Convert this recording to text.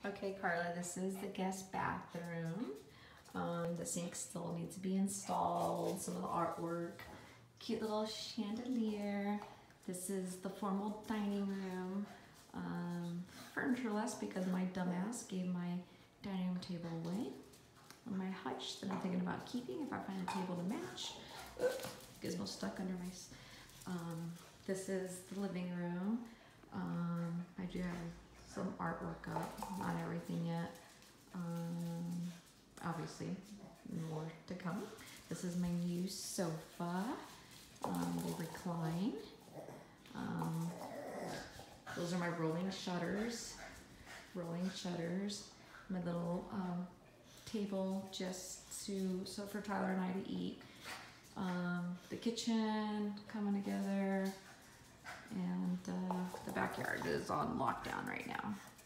Okay, Carla, this is the guest bathroom. The sink still needs to be installed, some of the artwork, cute little chandelier. This is the formal dining room. Furnitureless because my dumbass gave my dining room table away on my hutch that I'm thinking about keeping if I find a table to match. Gizmo stuck under my... this is the living room. I do have some artwork up, not everything yet. Obviously, more to come. This is my new sofa. They recline. Those are my rolling shutters. Rolling shutters. My little table just so for Tyler and I to eat. The kitchen coming together. And the backyard is on lockdown right now.